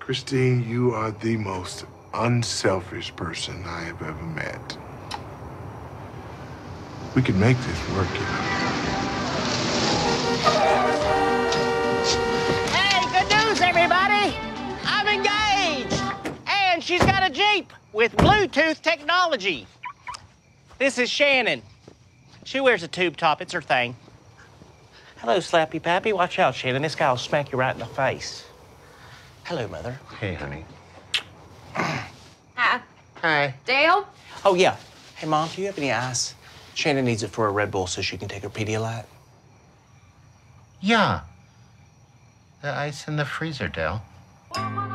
Christine, you are the most unselfish person I have ever met. We could make this work, you know. Hey, good news, everybody! I'm engaged! And she's got a Jeep with Bluetooth technology. This is Shannon. She wears a tube top. It's her thing. Hello, Slappy Pappy. Watch out, Shannon. This guy will smack you right in the face. Hello, Mother. Hey, honey. Hi. Hi. Dale? Oh, yeah. Hey, Mom, do you have any ice? Shannon needs it for a Red Bull so she can take her Pedialyte. Yeah. The ice in the freezer, Dale.